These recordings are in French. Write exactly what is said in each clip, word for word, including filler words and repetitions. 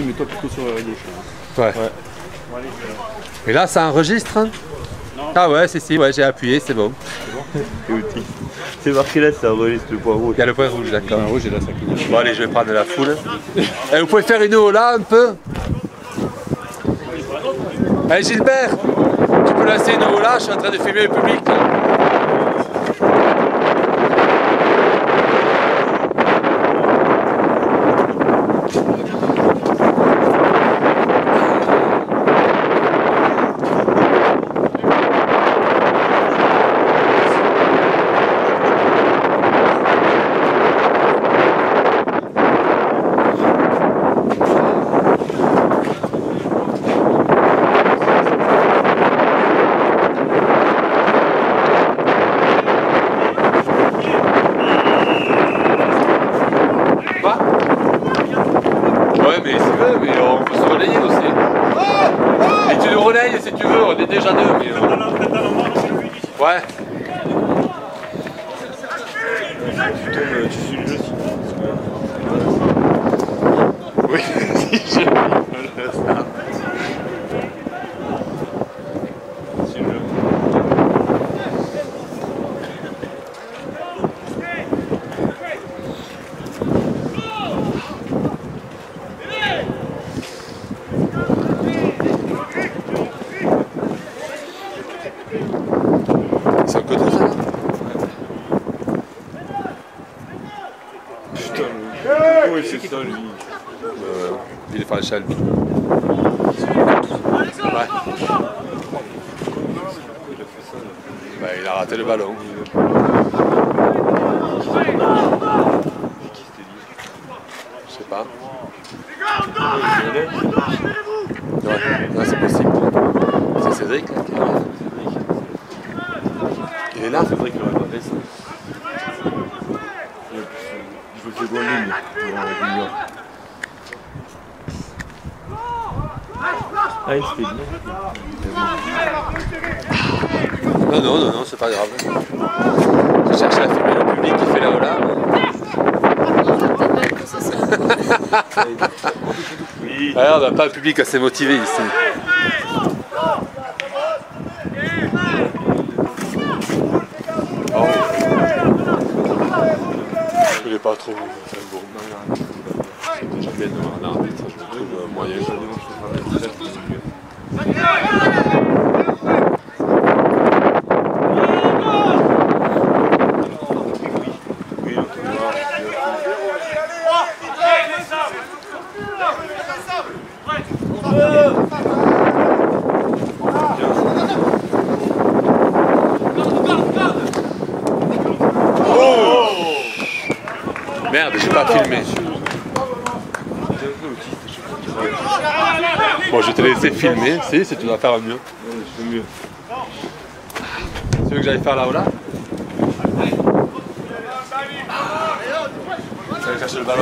mais toi plutôt sur la gauche. Hein. Ouais. ouais. Et là, ça enregistre hein? Ah ouais, si, si, ouais, j'ai appuyé, c'est bon. C'est bon. C'est marqué là, ça enregistre le point rouge. Il y a le point rouge, d'accord. Le point rouge et là, ça clignote. Bon, allez, je vais prendre la foule. Et vous pouvez faire une eau là, un peu? Allez, Gilbert, tu peux lancer une eau là, je suis en train de filmer le public. Là. Ouais, mais si tu veux, mais on peut se relayer aussi. Et tu nous relayes si tu veux, on est déjà deux. Mais... Ouais. Tu suis le jeu aussi. Oui, si je... C'est un code ça là? Putain, oui, c'est ça lui. Euh, il est Falchal. Ouais. Bah, il a raté le ballon. Je sais pas. Ouais, non, c'est possible. C'est Cédric là qui est là. Il est là? C'est vrai qu'il aurait pas fait ça. Je veux faire bonne ligne devant la ligne. Ah, il se fait bien. Non, non, non, non, c'est pas grave. Je cherche à filmer le public qui fait là-haut là. Oui. Alors, on n'a pas un public assez motivé ici. Oh. Il est pas trop enfin, bon. J'aime bien un arbitre, je le trouve moyen. Merde, j'ai pas filmé. Bon, je te laissé filmer, si, si tu dois faire mieux. C'est mieux. Tu veux que j'aille faire là-haut là? Tu vas aller chercher le ballon.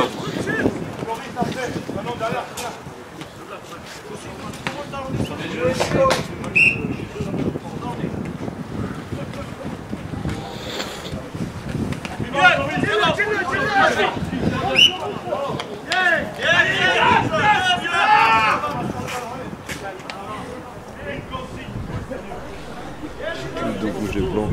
De rouge et blanc.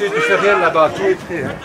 tu, tu fais rien là-bas, tout est prêt. Hein.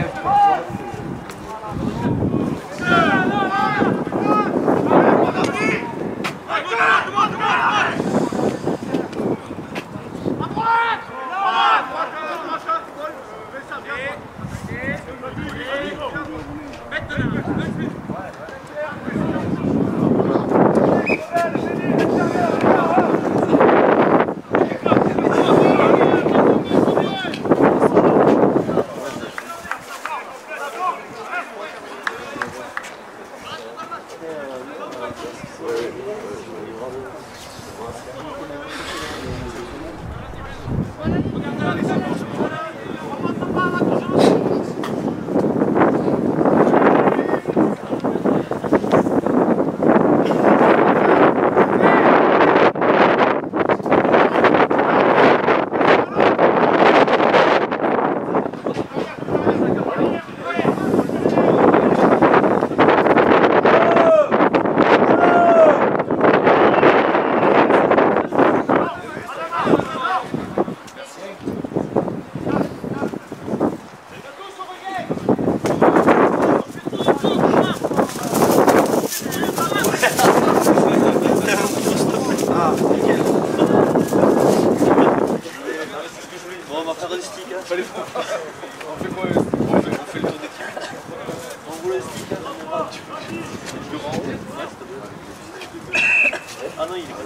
Ah non, il est pas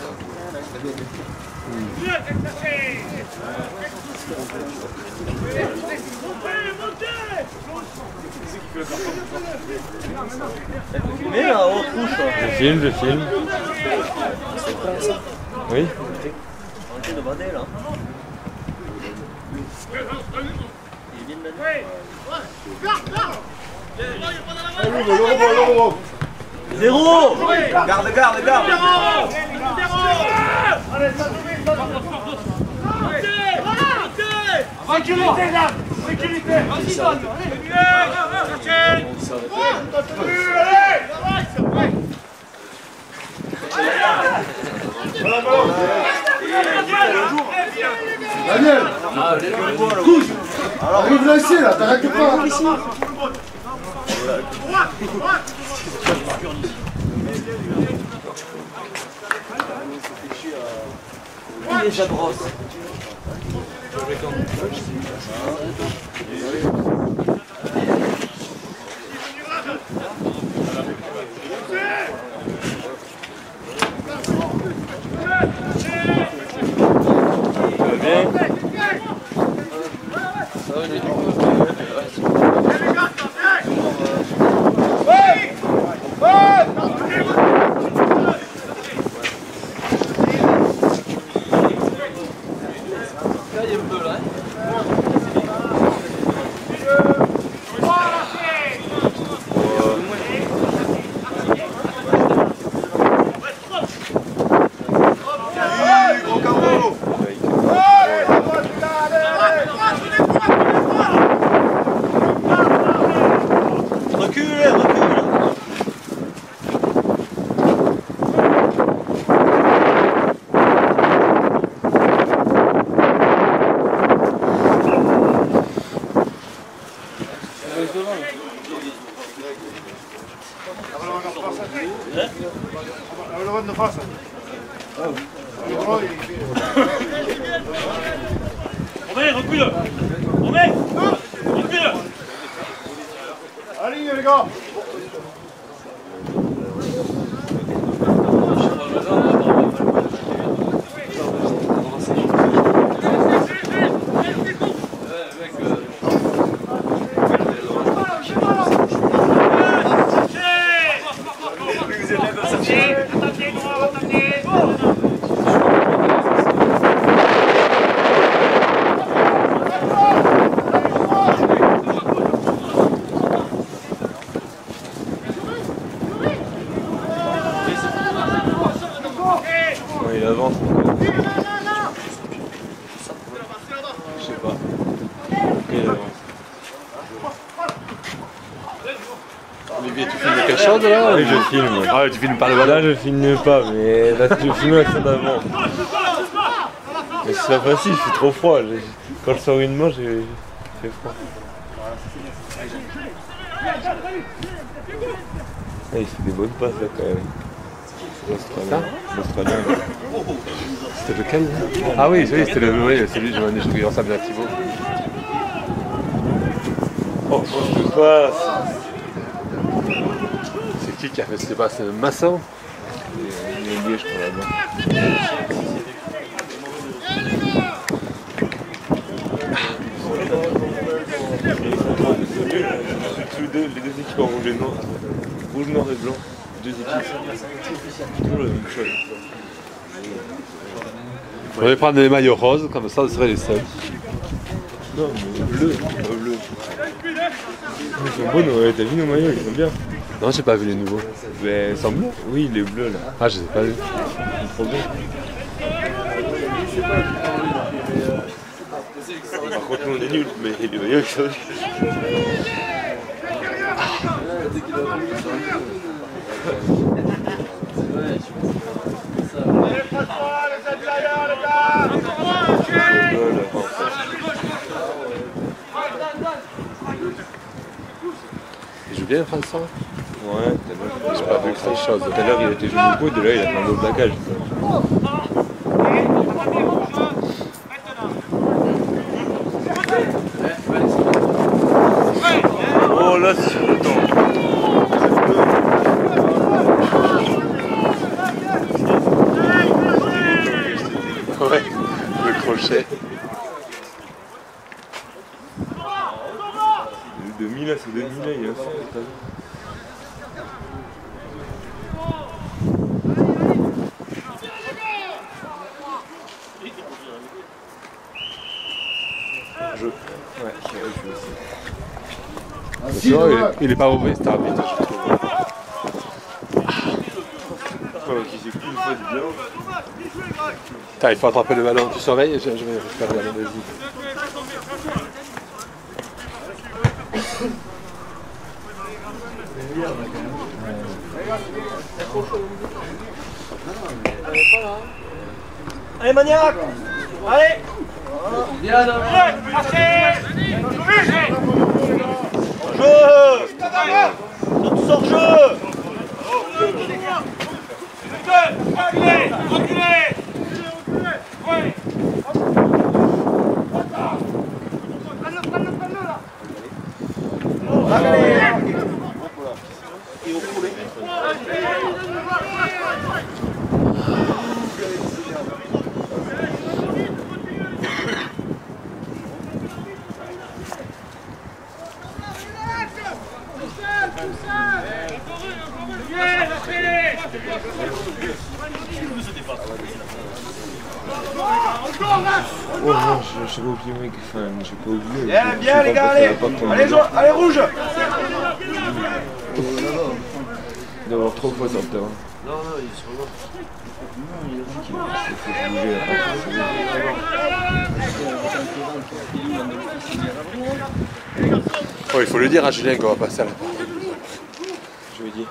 mais là, on touche. Je filme, je filme. Oui. On est de bander là. Il vient de bander. Zéro. Garde, garde, garde. Sécurité là. Sécurité. Vas-y, donne. Daniel, couche. Arrive là ici, là, t'arrêtes pas. Il est déjà brosse. Romain, recule. Romain, recule. Allez les gars. Il avance. Je sais pas. Il avance. Olivier, tu filmes quelque chose là? Oui, je filme. Ah, tu filmes pas le ballon? Là, je filme pas, mais là, je filme l'action d'avant. Mais c'est pas facile, je suis trop froid. Quand je sors une main, j'ai fait froid. Ah, il fait des bonnes passes là quand même. Ça L'Australien. C'était lequel? Ah oui, oui c'était le, oui, celui que je jouais ensemble à Thibaut. Oh, je passe. C'est qui qui a fait cette passe? C'est Masson? Il est lié, je crois, là-bas. Les deux équipes en rouge et noir. Rouge, noir et blanc. Deux équipes. Toujours la même chose. On va prendre des maillots roses, comme ça, ce serait les seuls. Non, mais bleu, pas bleu. Ils sont beaux, nos... t'as vu nos maillots, ils sont bien. Non, j'ai pas vu les nouveaux. Mais sans bleu? Oui, les bleus là. Ah, je les ai pas vus. Ils sont trop bien. Par contre, nous on est nuls, mais les maillots ils sont. Il joue bien, François? Ouais, j'ai pas vu grand chose. Tout à l'heure il était joué au coude, là il a fait un beau plaquage. Oh là c'est sur le temps. Ouais, le crochet. De Mila, c'est de Mila, il a fait. Je. Ouais, je vais aussi. Ah, Tu si, vois, ouais. il, il est pas mauvais cet arbitre, je trouve. Oh, qui s'est pris une fois du bien. Putain, il faut attraper le ballon. Tu surveilles? Je, je vais faire le ballon, vas-y. Allez, maniaque! Allez! Viens, marchez! Jeu! Tu sors jeu! Reculez! Reculez! Ouais! Allez! Oh non, j'ai pas oublié mec, enfin j'ai pas oublié. Bien, bien les gars, allez! Allez, jo- allez rouge! D'avoir trop fois sur le terrain. Non, non, il est sur l'autre. Non, il faut bouger Oh, il faut le dire à Julien qu'on va passer à la porte. Je lui dis.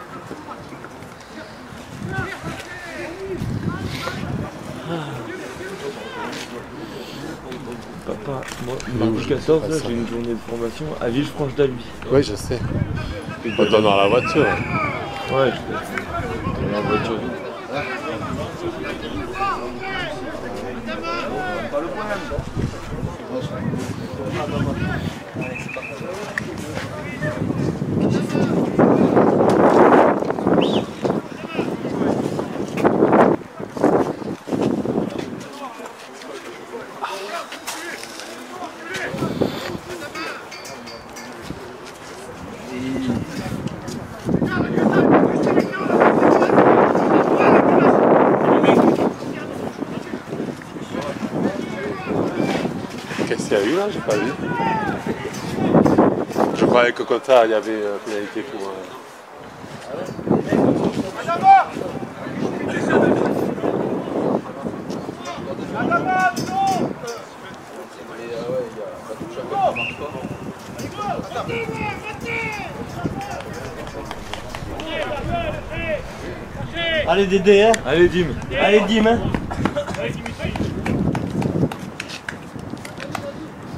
Papa, moi, mardi quatorze, là, j'ai une journée de formation à Villefranche-d'Albi. Oui, je sais. On doit dans la voiture. Ouais, je peux. Dans la voiture vite. Qu'est-ce qu'il y a eu là? J'ai pas vu. Je croyais que comme ça, il y avait euh, pénalité pour... Euh... Allez Dédé, hein? Allez Dim. Allez Dim, hein?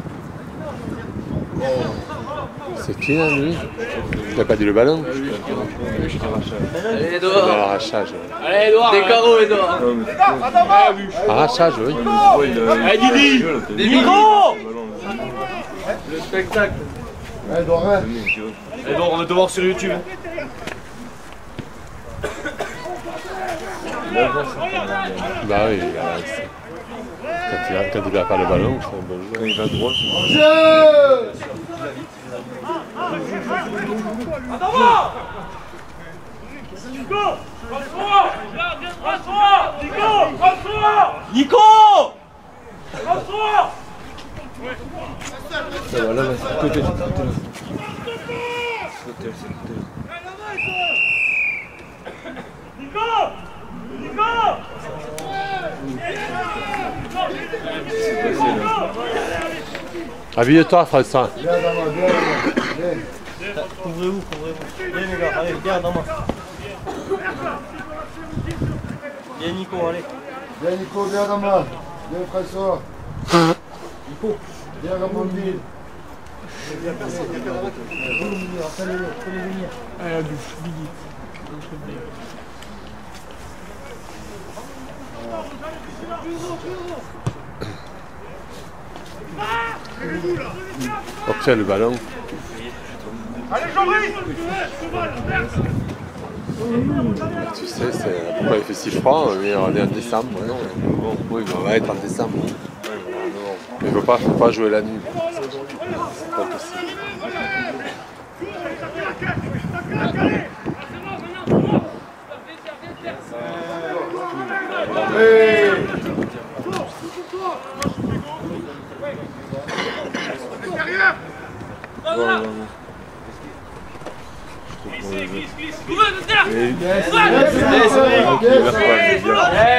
C'est qui là lui? Il a pas dit le ballon? Allez, Edouard. Arrachage. Allez, Edouard. Des carreaux, Edouard. Arrachage, oui. Allez, Didi. Nico. Le spectacle. Allez, Dorin. Edouard, on va te voir sur YouTube. Bah oui, euh, c'est- quand il a, quand il a pas le ballon, c'est un bon jeu. Quand il va droit, c'est Jeu. Nico. ça va, là, là, c'est côté, c'est côté. C'est côté, c'est côté. C'est passé là. Habille-toi, François. Viens, Dama, viens, viens. Couvrez-vous, couvrez-vous. Viens les gars, allez, viens Dama. Viens Nico, allez. Viens, Nico, viens, Dama. Viens, François. Nico. Viens, Ramondine. Obtiens le ballon. Allez, Jean-Brice. Tu sais, c'est pourquoi il fait si froid, mais on est en décembre. Non, bon, oui, on va être en décembre. Mais il ne faut pas, faut pas jouer la nuit. C'est pas possible. Hey. Ouais, ouais, ouais. Et- Yes, Ok, il va pas, c'est bien.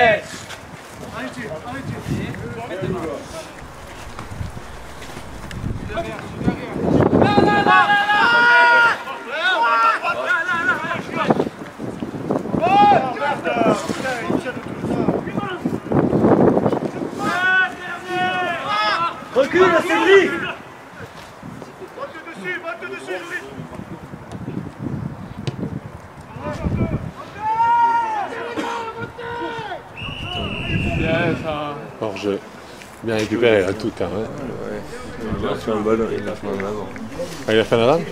Recule, Cédric. Hors jeu. Bien récupéré là, tout cas. Ouais. Il a fait un ballon, il a fait un avant. Ah, il a fait un avant?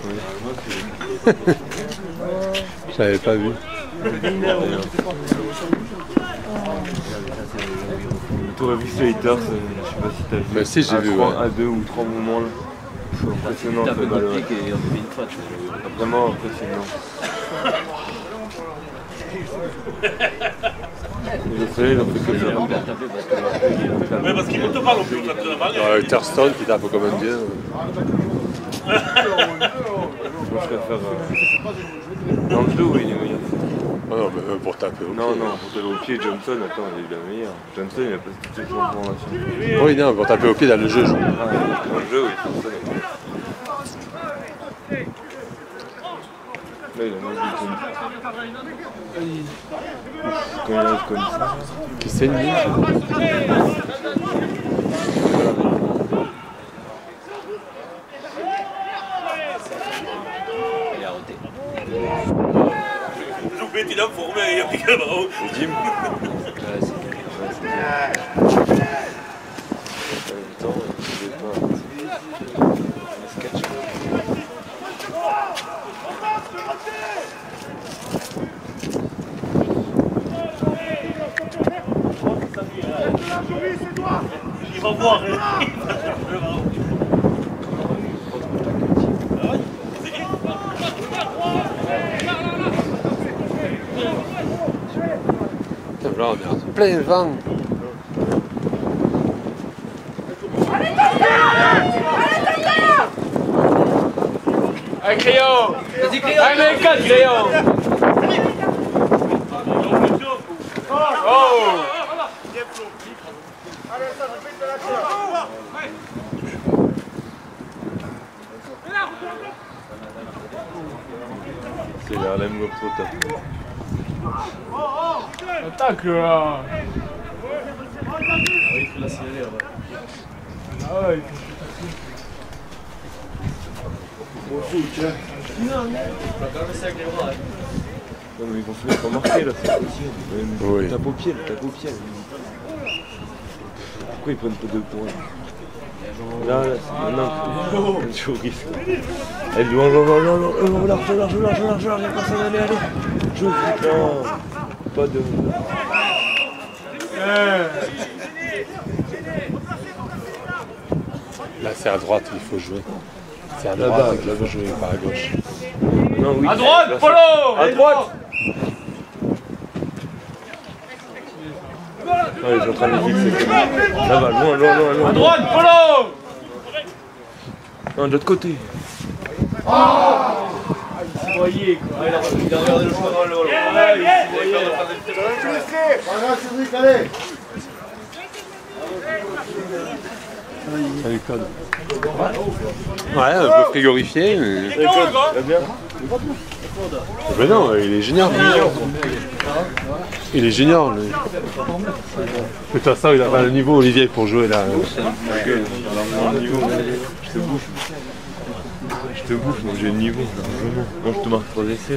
Je l'avais pas vu. Tu aurais vu ce haters, je sais pas si t'as vu. Bah si, j'ai à vu, trois- ouais. À deux ou trois moments là. C'est impressionnant ce ballon. Vraiment impressionnant. Je sais, il a fait que ça. Ouais, parce qu'il ne monte pas non plus, on tape de la balle. Euh, Thurston qui tape comme un dieu. Moi je préfère. Euh... Dans le dos, oui, il est meilleur. Oh non, mais euh, pour taper au Non, pied. non, pour taper au pied, Johnson, attends, il est le meilleur. Johnson, il a pas toutes ses transformations. Oui, non, pour taper au pied dans le jeu, je Ah, dans le jeu, oui, Johnson. Là, il a mis des tonnes. Quand il arrive comme ça. Qui saigne lui? Loupé, il a formé, il a piqué le ballon. C'est Jim. Il va voir. Là, on est en plein vent. Un crayon. Vas-y, crayon. Un mec, quatre crayons. Oh. C'est l'Harlem Globetrotter. Attaque là. Ah ouais, Au foot, hein. Non, mais ils vont finir par marquer là, c'est possible. Oui. Tape au pied, tape au pied. Pourquoi ils prennent pas deux points? Là, là, c'est maintenant que je risque. Allez, loin, loin, loin, loin, loin, large, large, large, large, large, il y a personne, allez, allez. Joue vite, non. Pas de... Là, c'est à droite qu'il faut jouer. C'est à droite qu'il faut jouer, pas à gauche. Non, oui. À droite, Polo! À droite! Non, ils sont en train de fixer. Là-bas, loin, loin, loin, loin. À droite, Polo! Non, de l'autre côté. Vous voyez, quoi. Il a regardé le choix dans le Allez, Cédric, allez. Salut Claude. Ouais, un peu frigorifié, mais... C'est quoi, quoi? bien. Mais non, il est junior. Il est junior, lui. De toute façon, il n'a pas le niveau, Olivier, pour jouer là. Je te bouffe. Je te bouffe, moi j'ai le niveau. Moi je te marque trois essais.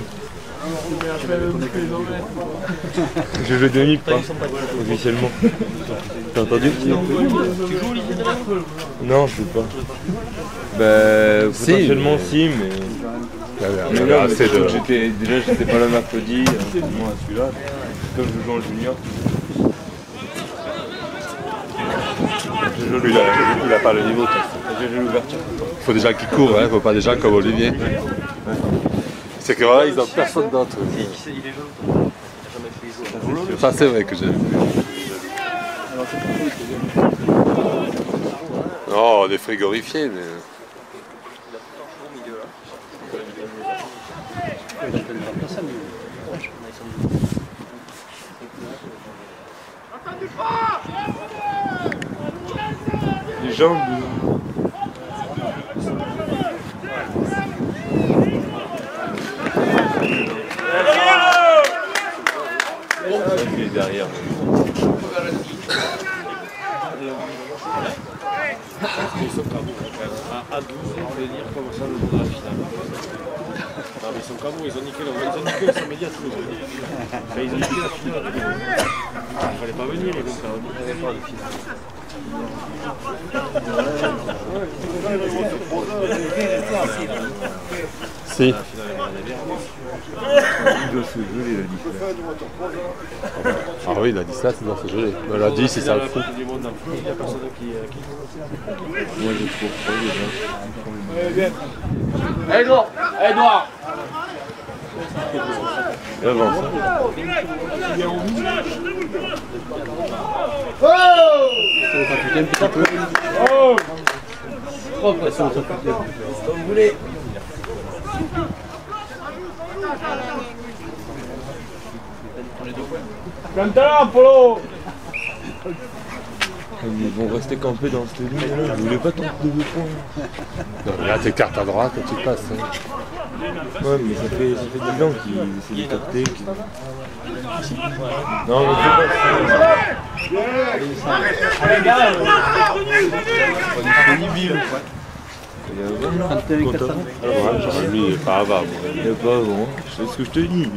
Je vais deux nips, pas officiellement. T'as entendu? Tu joues Olivier de la Foule? Non, je sais pas. Bah, potentiellement si, mais. Mais non, mais c'est de... j'étais, déjà j'étais pas là mercredi, moi celui-là, comme je joue en junior. Il n'a il a pas le niveau. J'ai l'ouverture. Il faut déjà qu'il court, il ne faut pas déjà comme Olivier. C'est que voilà, ils n'ont personne d'autre. Ça c'est vrai que j'ai. Non, on est frigorifiés, mais... Les jambes. Il est derrière. À douze, on peut dire comment ça le jour de la finale. Non mais ils sont comme vous, ils ont niqué le, ils ont niqué le samedi à Toulouse. Enfin, ils ont niqué la finale à Toulouse. Il fallait pas venir les gars, il n'y avait pas de finale. Si. Il doit se geler, il a dit ça. Ah oui, il a dit ça, c'est dans ce jeu. Il a dit, c'est ça le foot. Il n'y a personne qui... Moi j'ai trop froid déjà. Edouard! Edouard! Avance. Oh! Oh! Comme vous voulez. Maintenant, Polo! Ils vont rester campés dans cette ligne là. Je voulais pas tenter de deux points. Non, mais là, t'écartes à droite et tu passes. Hein. Ouais, mais ça fait, ça fait des gens qui essaient de capter. Qui... Non, mais c'est pas ça. Allez, gars! On est disponible. Il y a vingt compte avant. Ouais, j'aurais mis pas avant. Il n'y a pas avant. C'est ce que je te dis.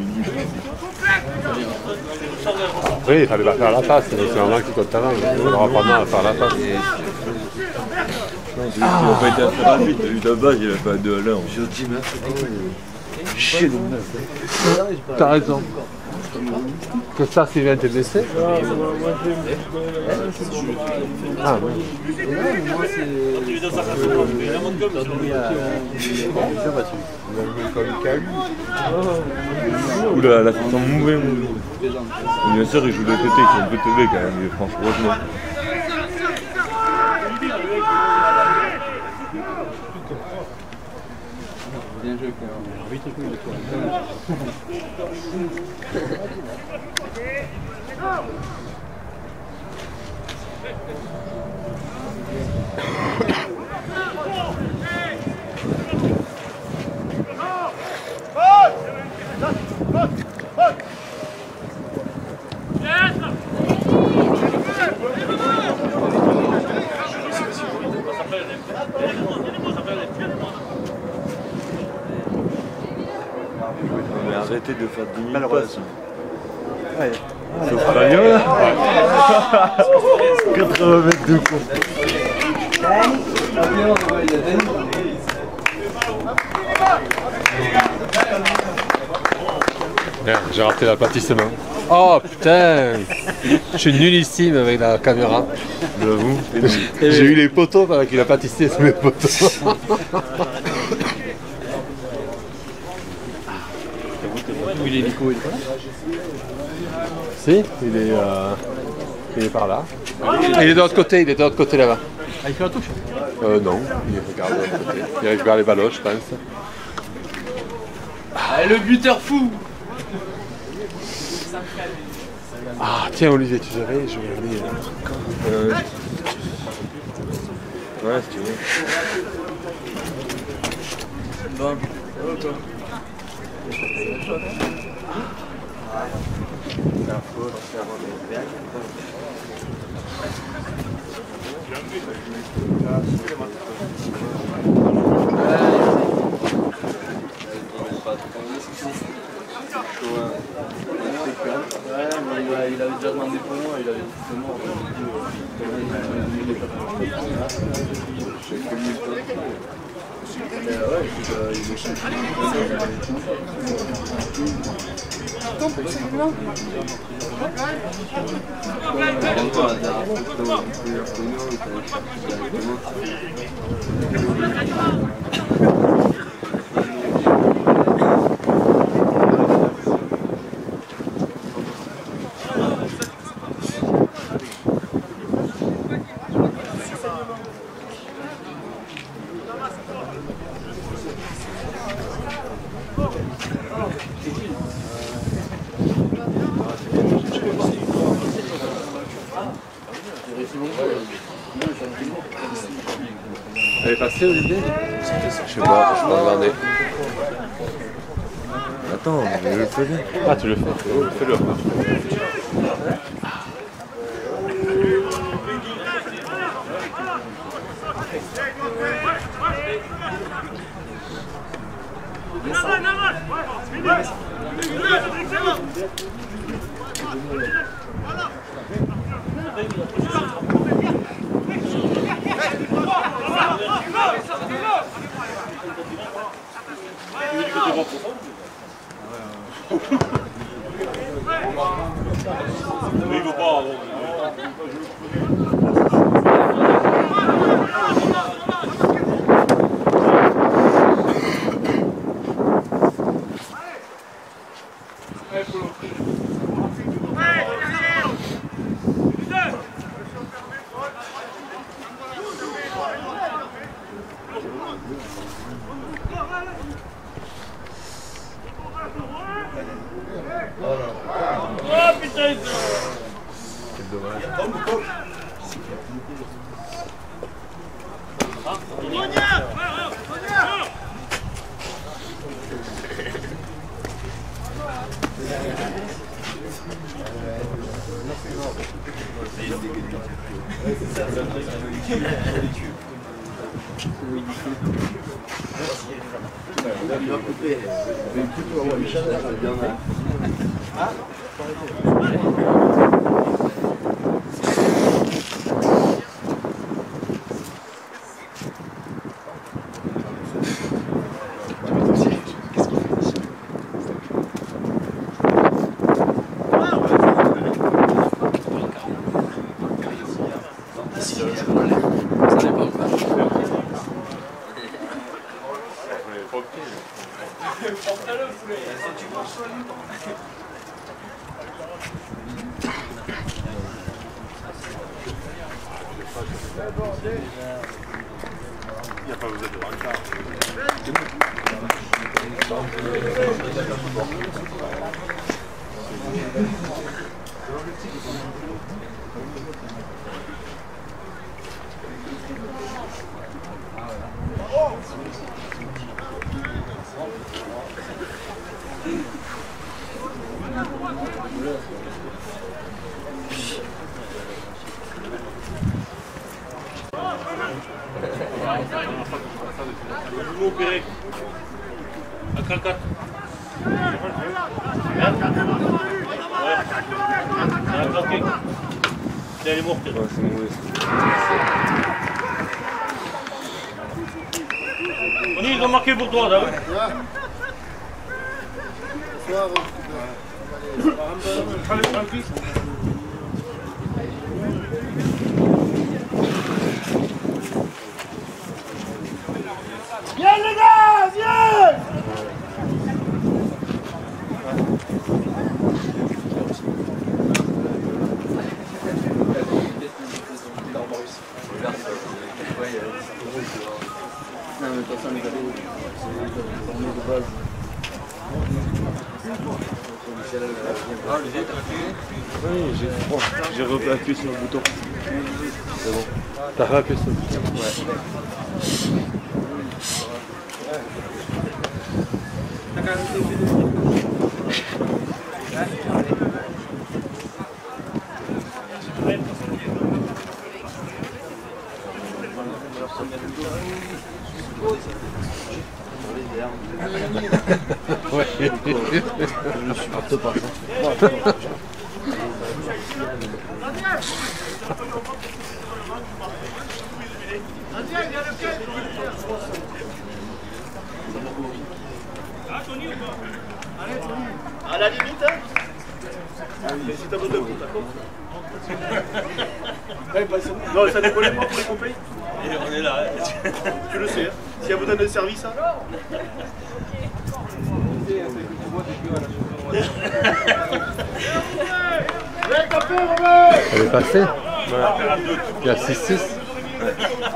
Oui, il fallait pas faire la passe, c'est vraiment qui compte avant. On n'aura pas mal à faire la passe. Non, c'est ah. Qui n'a pas été assez rapide. T'as vu là-bas, il a pas deux à l'heure. Je dis, mais chier de neuf. T'as raison. Que ça, c'est bien te blesser. Ah oui. Moi, c'est... Oula, là, c'est mauvais, mauvais. Bien sûr, il joue de côté, ils sont un peu teubés quand même, mais franchement. Bien joué, quand même. Vite, cool, arrêter de faire dix mille Malheureusement. passes. Ouais. Sauf pas bien là. quatre-vingts mètres de cours. Merde, j'ai raté l'aplatissement. Oh putain, je suis nullissime avec la caméra. J'avoue. J'ai eu les poteaux pendant qu'il a pâtissé sur mes poteaux. Où il est Nico, il est pas là? Si, il est, euh, il est par là. Il est de l'autre côté, il est de l'autre côté là-bas. Ah, il fait la touche? Euh, non, il regarde de l'autre côté. Il regarde les ballons, je pense. Ah, le buteur fou! Ah, tiens Olivier, tu savais, je vais aller. Euh... Ouais, si tu veux. Bon. Ouais, mais il, a, il avait déjà demandé pour moi, il avait dit c'est mort. Elle est passée Olivier? Je sais pas, je vais regarder. Attends, mais je le faisais. Ah tu le fais, fais-le. Opéré. À quatre quatre. Elle est morte. Ouais, c'est mauvais. On y ils ont marqué pour toi, là. Viens les gars, viens! Non mais attention les gars, c'est une de base. Oui, j'ai froid. J'ai appuyé sur le bouton. C'est bon. T'as réappuyé sur le bouton? Ouais. Ouais. Je supporte pas ça. À la limite, hein? Mais si t'as besoin de coup, d'accord? Non, ça dépend pas pour les compagnies. Et on est là, hein. Tu le sais, hein. S'il y a besoin de service, hein. Elle est passée? Ouais. Il y a six six. Ouais.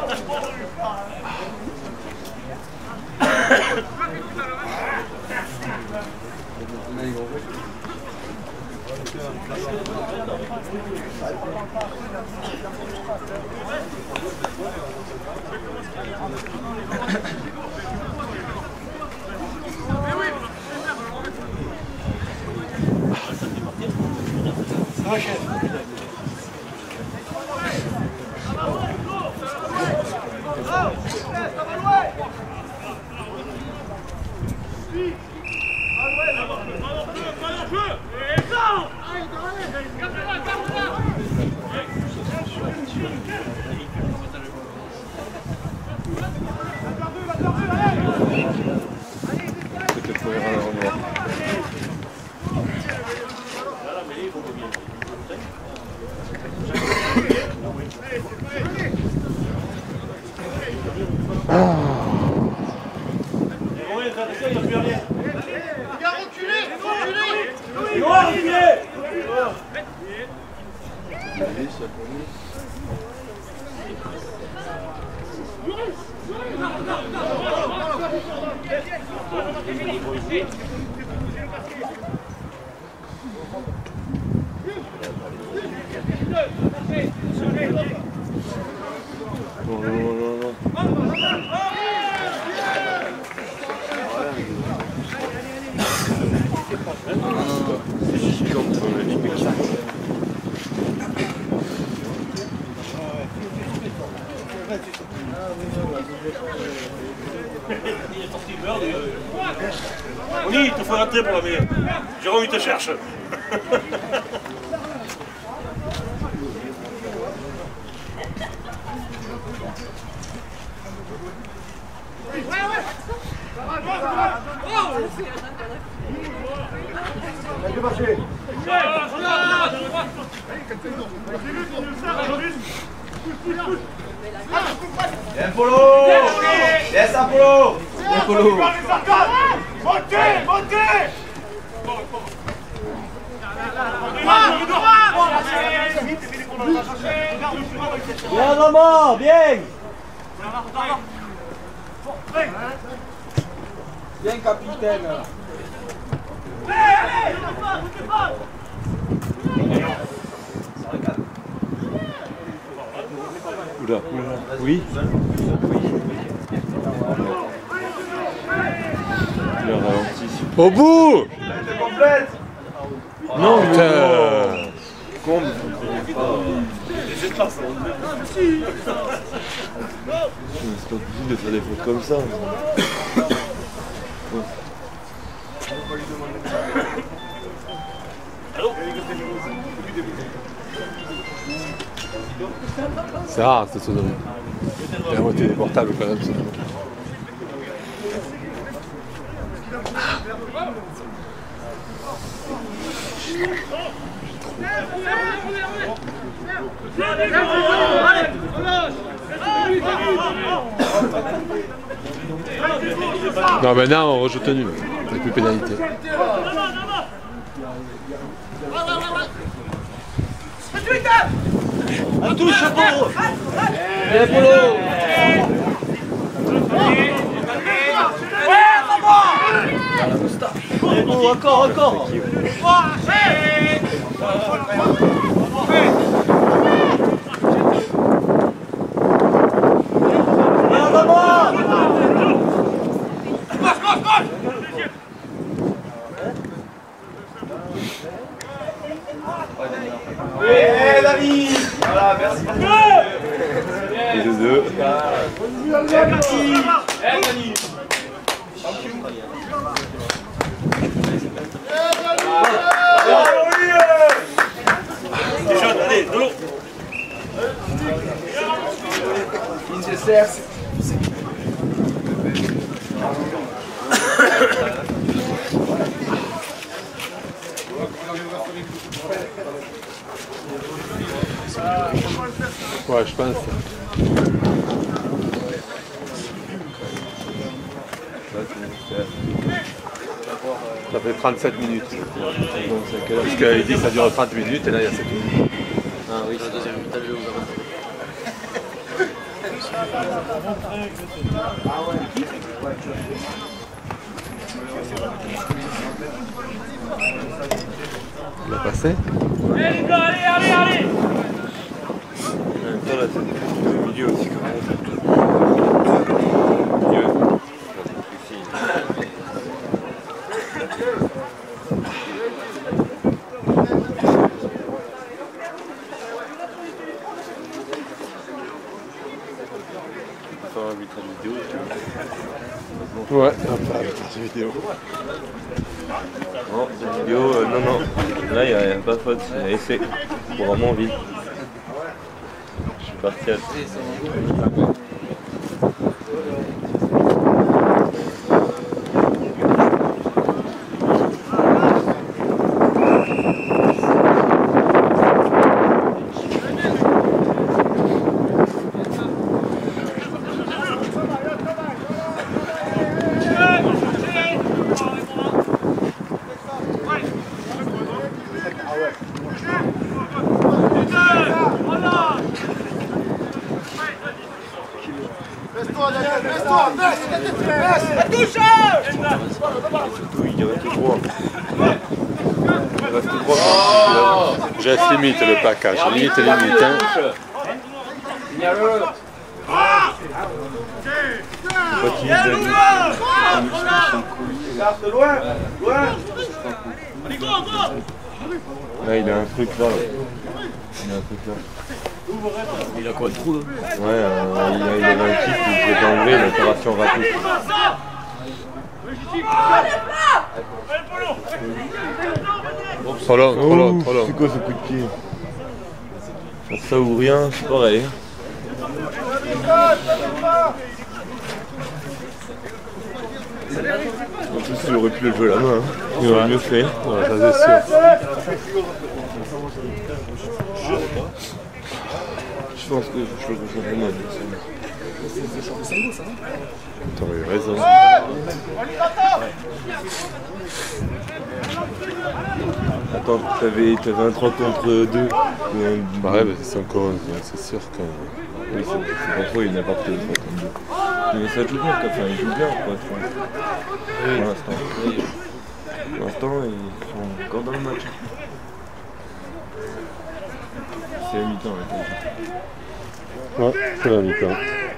On y, il te faut rentrer pour la mêlée. Jérôme, il te cherche. Bien Polo! Yes Apollo! Bien Polo! Montez! Montez! Bien Romain! Bien! Bien capitaine! Oula. Oui. Il a ralenti. Au bout! Complète! Non, putain! Comble. Les espaces. C'est pas possible de faire des fautes comme ça. Ouais. C'est rare cette zone. Il y a la moitié des portables quand même. Non, maintenant on rejoue tenu. Il n'y a plus pénalité. On touche, Polo. Allez, Polo. Ouais, maman. Allez, Polo, encore, encore. Eh, David. Voilà, merci. Et de deux. Les jeunes, allez, de l'eau. Ouais, je pense. Ça fait trente-sept minutes. Parce qu'il dit que ça dure trente minutes et là il y a sept minutes. Ah oui, la deuxième mi-temps, je vous Il a passé. Allez, les gars, allez, allez, allez. Ça là, c'est le milieu aussi quand même. Milieu. Ici. On va faire un arbitrage vidéo. Ouais, un peu arbitrage vidéo. Non, cette vidéo, euh, non, non. Là, il n'y a, a pas de faute, c'est essai. Pour vraiment vite. Je suis parti à... Surtout, il reste droit. Il reste droit. Geste limite le plaquage, limite limite. Hein. Pas timide, Carte loin, loin. Allez, go, go. là, il a un truc là. Il a un truc là. Il a quoi, le trou là? Ouais, euh, il, a, il avait un kick, il s'est enlevé, l'opération rapide. Trop long, trop long, trop long. C'est quoi ce coup de pied? Ça ou rien, c'est pareil. En plus, il aurait pu le jouer la main. Hein. Il aurait mieux fait. Ouais, ça c'est sûr. Je pense que je le concentre vraiment. T'aurais eu raison. Attends, t'avais un trois contre deux. Bah ouais, bah c'est encore, c'est sûr que... Oui, c'est parfois il n'a pas fait le trois contre deux. Mais ça joue bien, enfin il joue bien quoi, je pense. Pour l'instant. Pour l'instant, ils sont encore dans le match. C'est la mi-temps là. Ouais, c'est la mi-temps.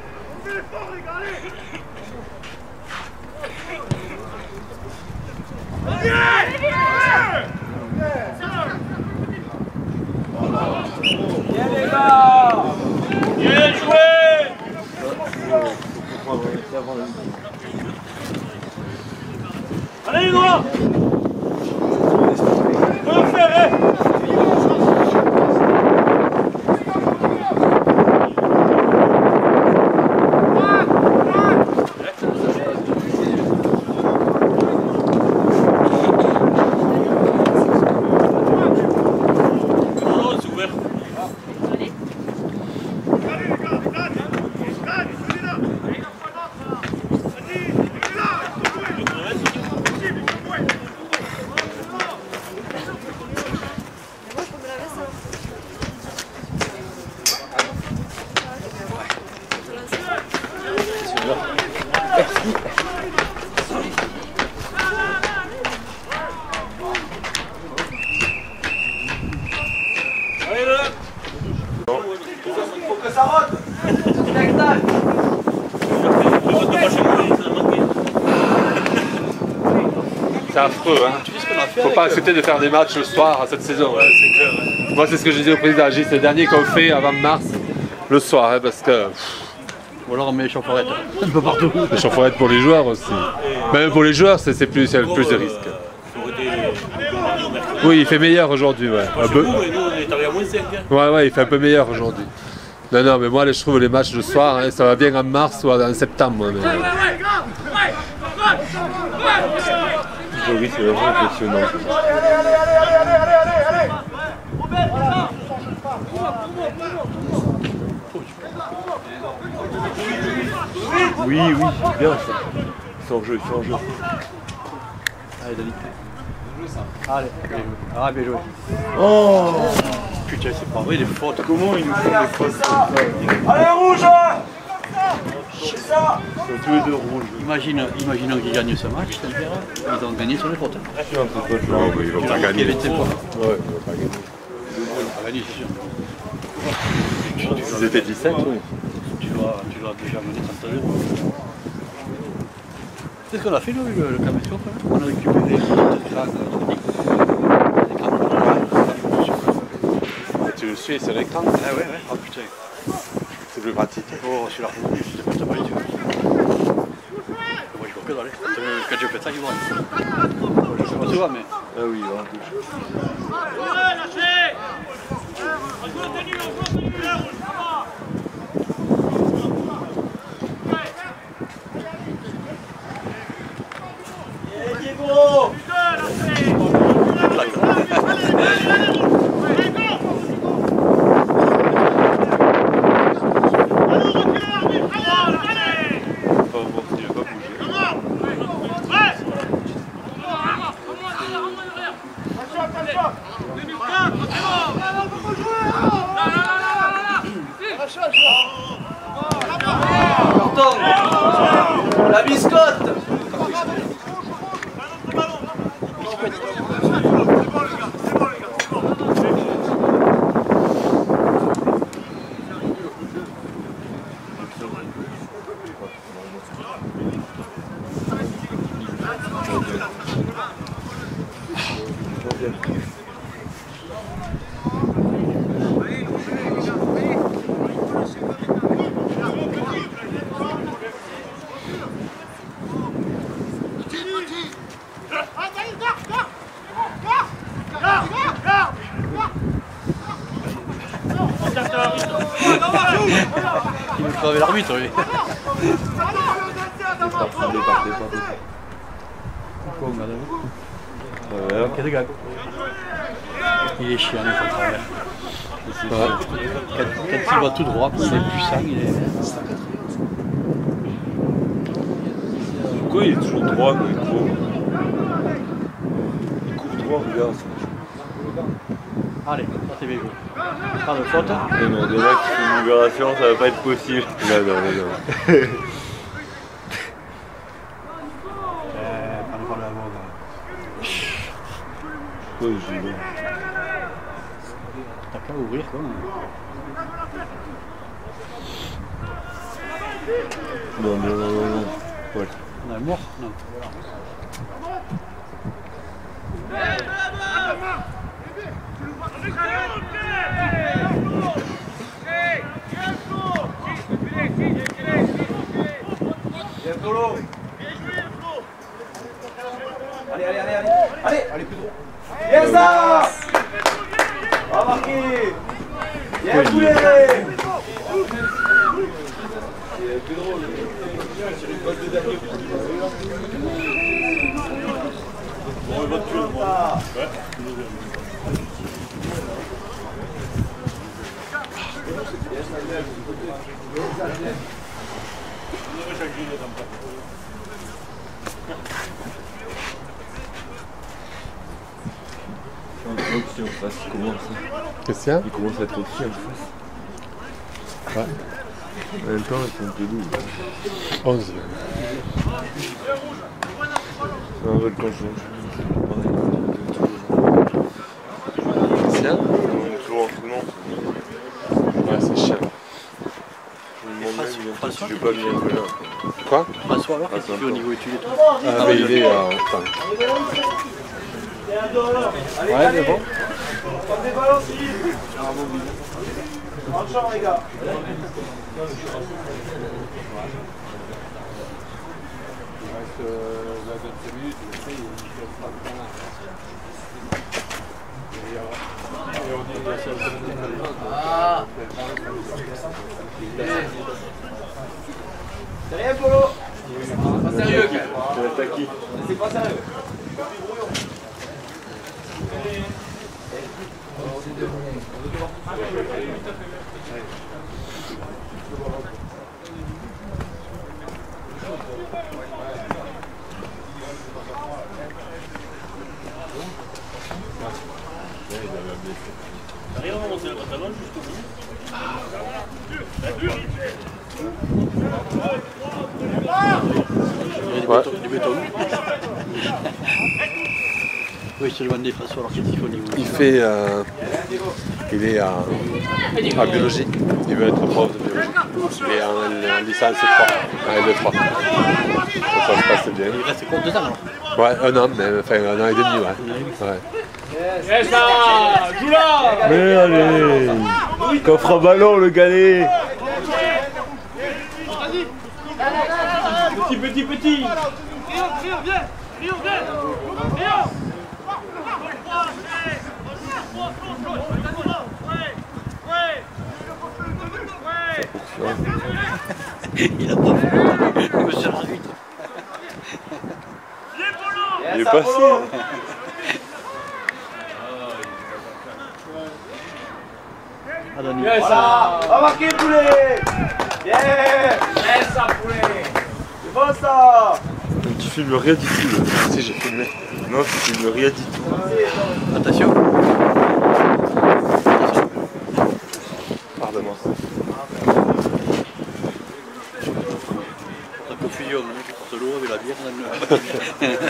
Bien les gars. Bien joué. Allez les gars. c'est affreux. Hein. Faut pas accepter de faire des matchs le soir à cette saison. Ouais, c'est clair. Ouais. Moi, c'est ce que je disais au président. J'ai c'est le dernier qu'on fait avant mars, le soir, hein, parce que. Ou alors on met les chaufferettes un peu partout. Les chaufferettes pour les joueurs aussi. Même pour les joueurs, c'est plus, le plus de risques. Oui, il fait meilleur aujourd'hui. Ouais. Un peu. Nous, on est arrivé à moins cinq. Ouais, ouais, il fait un peu meilleur aujourd'hui. Non, non, mais moi, je trouve les matchs le soir, hein, ça va bien en mars ou en septembre. Mais... Oui, c'est vraiment impressionnant. Oui, oui, c'est bien ça. C'est en jeu, c'est en jeu. Allez, Dani. Allez, bien joué. Ah, bien joué. Oh Putain, c'est pas vrai, les fautes. Comment ils nous font des fautes comme ça? Allez, rouge! C'est ça. Ils sont tous les deux rouges. Imagine, imaginons qu'ils gagnent ce match, c'est-à-dire, ils ont gagné sur les fautes. C'est un peu pas de Non, mais ils vont pas gagner. Quel était pas Ouais, ils vont pas gagner. Ils vont pas gagner, c'est sûr. Ils étaient dix-sept, oui. Tu dois, tu dois déjà mener trente à zéro. C'est ce qu'on a fait, nous, avec le, le caméscope. On a récupéré les crânes. Tu le suis sur l'écran? Ah ouais, ouais. Oh putain. C'est plus pratique. Oh, celui-là, je te pas pas du tout. Moi, je vois que dalle. Quand je fais ça, je vois. Je sais pas, tu vois, mais. Ah oui, on touche. La biscotte. Il veut crever l'arbitre, lui. Quoi, madame? Ouais. Qu'est-ce que il est chiant, il travers. Quand, quand il va tout droit, il est puissant, il est. Pourquoi il est toujours droit quand il court? Il court droit, regarde. Allez, ça c'est bien joué. Pas de faute. Mais non, il y en a qui font une libération, ça va pas être possible. Non, non, non, non. Euh, pas de la mort. Pourquoi il joue là? T'as qu'à ouvrir quoi. Non, non, non, non, non. Ouais. On a mort? Non. Allez, allez, allez, allez. Allez, allez, plus droit. Yes, ça. On va marquer. Bien joué. C'est plus drôle. Sur une balle de dernier. Bon, il va te tuer, moi. Ouais. Aussi en face, il commence. Qu'est-ce qu'il y a? Il commence à être aussi en face. Ouais. En même temps, ils sont un peu doux. onze. C'est un volcan jaune. Qu'est-ce qu'il y a? Toujours en ce moment. Ouais, c'est chiant. Je me demande Tu joues pas bien joué là. Quoi? François, alors, qu'est-ce qu'il fait au niveau études et tout? Ah, mais il est à. Attends. Ouais, mais bon. On des ballons, Philippe. En champ, les gars. C'est rien, Polo. Pas sérieux, quand même. C'est pas sérieux. T'arrives à monter le pantalon jusqu'au bout. Ouais. Du béton. Oui, je te demande des François, alors qu'est-ce qu'il faut au niveau? Il fait. Euh, il est à, à biologie. Il veut être prof de biologie. Il est en, en licence trois. En L trois. Ça, ça se passe bien. Il reste quoi, deux ans alors? Ouais, un an, mais enfin un an et demi, ouais. Ouais. Yes, ça joue là. Mais allez, coffre à ballon le galet. Petit, petit, petit. Il a pas fait. Monsieur l'arbitre. Il est passé. Hein. Ah, Dani. Yes, Voilà. On va marquer, poulet. Yeah. Yes, ça, poulet. C'est bon, ça. Tu filmes rien du tout là. Si, j'ai filmé. Non, tu filmes rien du tout. Attention. Pardon-moi. La confusion, hein, qui porte l'eau avec la bière dans le...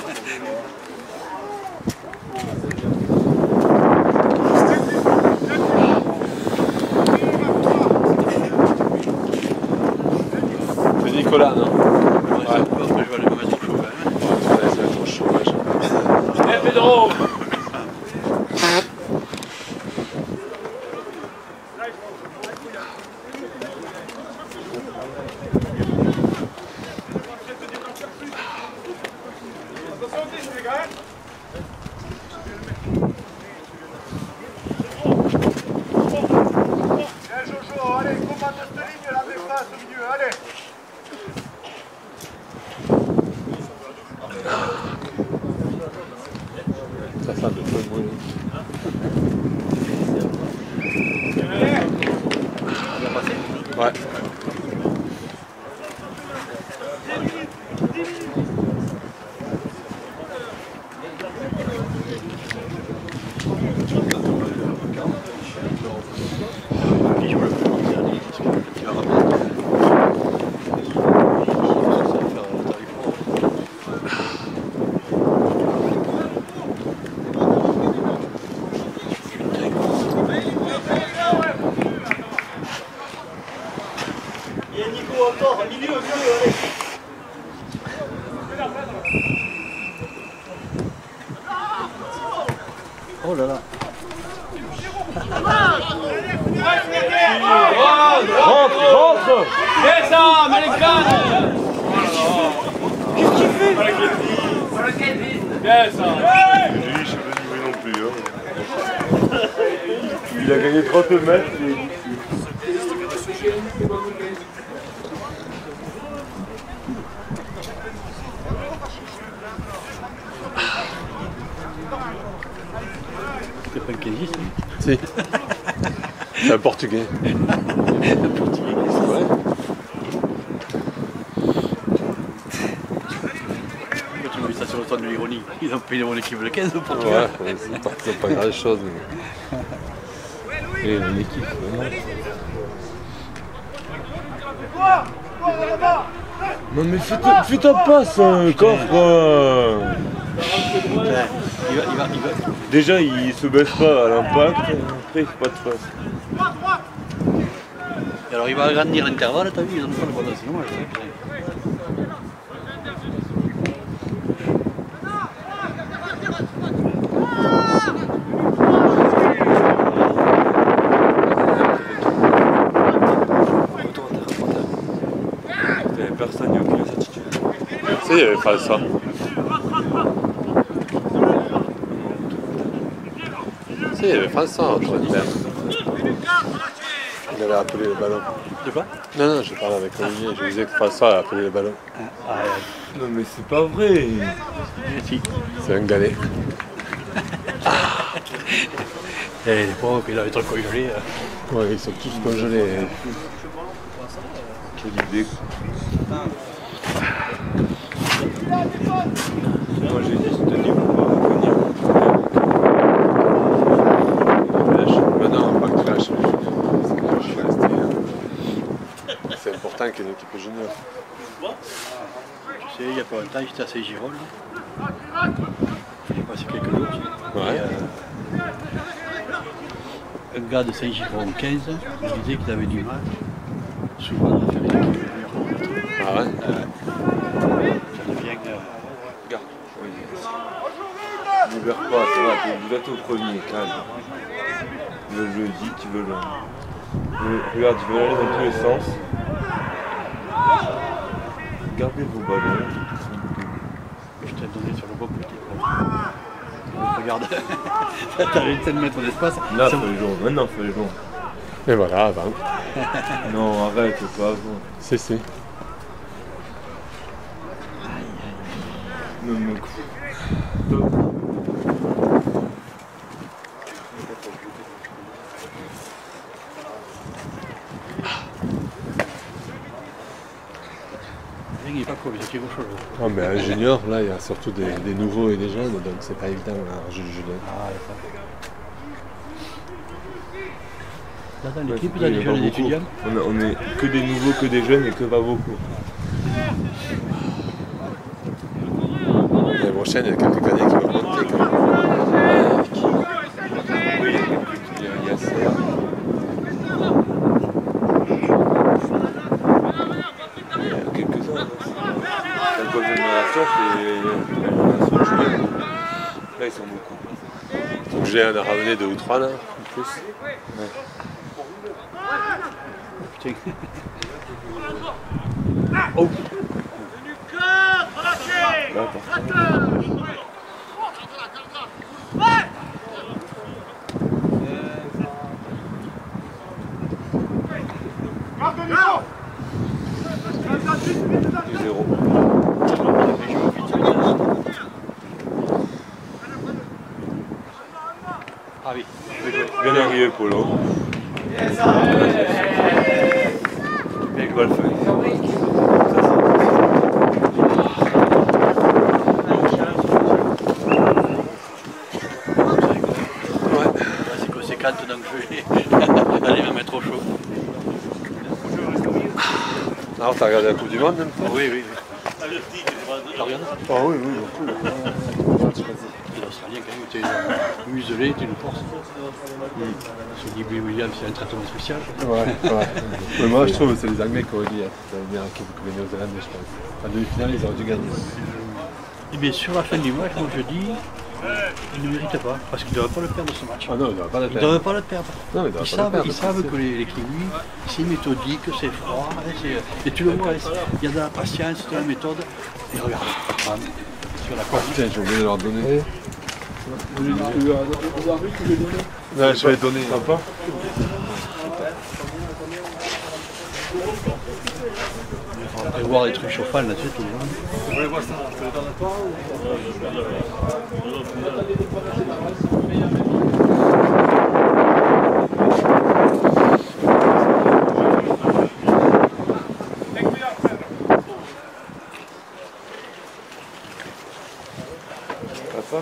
C'est Nicolas, non? Ouais, ça, après, je vais aller me mettre au chaud quand même. Ouais, ça va être au chômage. Eh, Pedro. Ça sent un peu de bruit. Ouais. Qui joue le plus long, c'est Annie, parce que tu vas rappeler. Il y a Nico encore, milieu, milieu, allez. Oh là là. Rentre, rentre. Yes, ça, American. Qu'est-ce qu'il fait? Yes, ça. Lui, je sais pas jouer non plus. Hein. Il a gagné trente mètres. Et... C'est pas un Kenji, Si. C'est un portugais. un portugais. Ouais. Quand tu m'as vu ça sur le temps de l'ironie, ils ont payé mon équipe de quinze au Ouais, Portugal. c'est pas, c'est pas grand chose. Mais... Et une équipe, vraiment. Non mais fais ta, fais ta passe, hein, coffre. euh. Il va, il va, il va. Déjà, il se baisse pas à l'impact. Après, il fait pas de passe. Et alors, Alors il va agrandir l'intervalle, t'as vu, il donne pas le ballon, c'est dommage. Personne n'a aucune certitude. Si, il avait pas ça. Si, il avait pas ça entre le père. Il avait appelé le ballon. De quoi? Non, non, je parlais avec Olivier, je disais que François a appelé le ballon. Ah, Non mais c'est pas vrai. si. C'est un galet. Et les pauvres, il avait trop congelé. Ouais, ils sont tous congelés. Quelle idée. Moi j'ai dit Denis pour pas revenir. Maintenant, pas que tu lâches. Parce que je suis resté. C'est important qu'il y ait une équipe junior. Tu sais, il n'y a pas longtemps, j'étais à Saint-Girolles. J'ai passé quelques jours. Ouais. Et, euh, un gars de Saint-Girolles quinze me disait qu'il avait du mal souvent à faire une équipe junior. Ah ouais? Euh, ça devient. Euh, Regarde. Oui, n'oublie pas, ça va, vous êtes au premier, calme. Le jeudi, tu veux le. le- Regarde, tu veux aller dans tous les sens. Gardez vos ballons. je t'ai donné sur le bon côté. Regarde, t'as réussi à me mettre d'espace. Là, Ça- feuille jaune. Maintenant, feuille jaune. Et voilà, avant. Non, arrête, pas avant. Si, si. Non, mais. Il n'est pas cool, c'est quelque chose. Ah, mais un junior, là, il y a surtout des, des nouveaux et des jeunes, donc c'est pas évident à rajouter le junior. Ah, d'accord. Là, dans Ouais, l'équipe, c'est t'as vrai, des il y en a jeunes pas étudiants. beaucoup. On, a- on est que des nouveaux, que des jeunes et que pas beaucoup. L'année prochaine, il y a quelques cadets qui vont monter quand même. Euh, qui... Oui, il y a quelques- il y a- il y a Serre. Il y a quelques-uns. hein. Quand on vient dans la soif, et un seul joueur. Là, ils sont beaucoup. Donc j'ai en a ramené deux ou trois là, en plus. Putain. Oh! Là, par contre, du zéro. Ah oui. Bien arrivé, Polo. Belle feuille. Là, c'est conséquent, donc je vais aller me mettre au chaud. Alors t'as regardé la Coupe du Monde même pas? Oui, oui, oui. T'as regardé? Ah oui, oui, beaucoup. Les Australiens, quand même, étaient muselés, étaient une force. Se dit Billy Williams, c'est un traitement spécial. Ouais, ouais. Mais moi je trouve que c'est les Anglais qui auraient dû être meilleure équipe que les Néo-Zélandais, je pense. En demi-finale, ils auraient dû gagner. Eh bien, sur la fin du match, moi je dis, ils ne méritent pas, parce qu'ils ne devraient pas le perdre ce match. Ah non, ils n'auraient pas la Ils ne perdre. devraient pas le perdre. Non, mais ils Ils devraient pas la savent, perdre. ils savent que les, les Kiwis, c'est méthodique, c'est froid, hein, c'est- et tu le vois, il y a de la patience, de la méthode. Et regarde, bam, sur la Oh corde. putain, j'ai oublié de leur donner. Non, je vais donner. Sympa. On va voir les trucs chauffants là-dessus, tout le monde. Papa.